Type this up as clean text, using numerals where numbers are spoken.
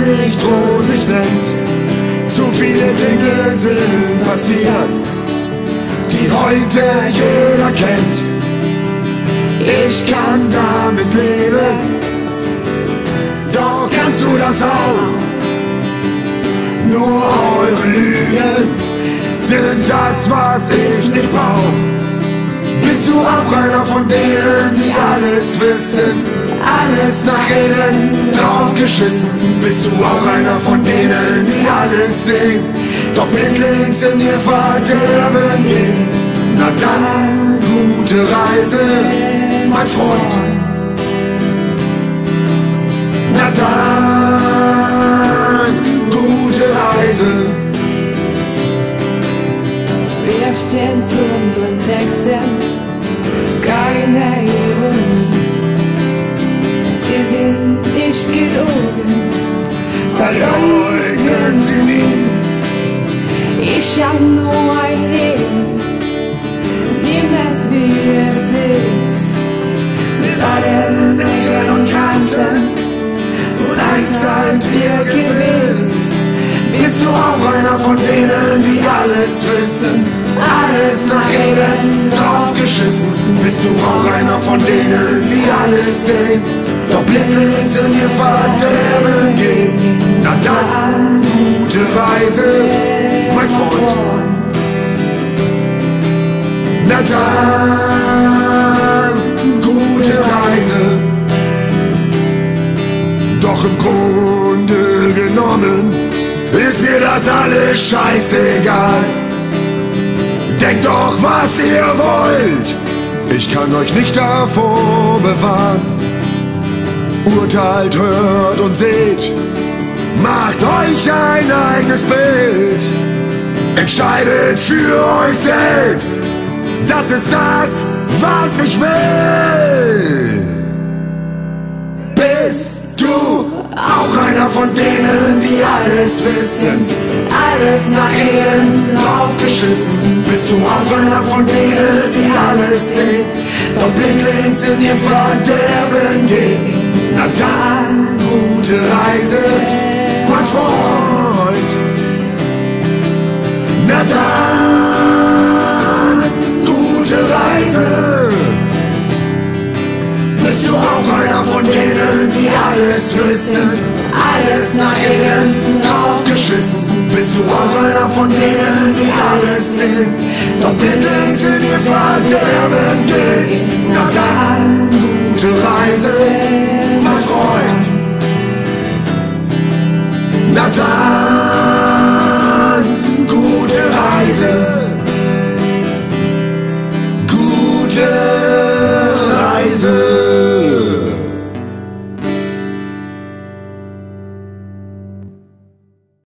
nicht rosig, nennt. Zu viele Dinge sind passiert, die heute jeder kennt. Ich kann damit leben, doch kannst du das auch? Nur eure Lügen sind das, was ich nicht brauch. Bist du auch einer von denen, die alles wissen, alles nach Regeln, drauf geschissen? Bist du auch einer von denen, die alles sehen, doch blindlings in ihr Verderben gehen? Na dann, gute Reise, mein Freund. Na dann, gute Reise. Wir stehen zu unseren Texten, keine Ironie. Sie sind nicht gelogen, verleugnen sie nie. Ich hab nur ein Leben, nimm es wie es ist. Mit allen Ecken und Kanten und eins seid ihr gewiss. Bist du auch einer von denen, die alles wissen, alles nach Regeln, drauf geschissen? Bist du auch einer von denen, die alles sehen, doch blindlings in ihr Verderben gehen? Na dann, gute Reise, mein Freund. Na dann, gute Reise. Doch im Grunde genommen ist mir das alles scheißegal. Denkt doch, was ihr wollt, ich kann euch nicht davor bewahren. Urteilt, hört und seht, macht euch ein eigenes Bild. Entscheidet für euch selbst, das ist das, was ich will. Bist du auch einer von denen, die alles wissen, alles nach Regeln, drauf geschissen? Bist du auch einer von denen, die alles sehen, doch blindlings in ihr Verderben gehen? Na dann, gute Reise, mein Freund. Na dann, gute Reise. Bist du auch einer von denen, die alles wissen, alles nach Regeln, drauf geschissen? Bist du auch einer von denen, die alles sehen, doch blindlings in ihr Verderben gehen? Na dann, gute Reise, mein Freund. Na dann.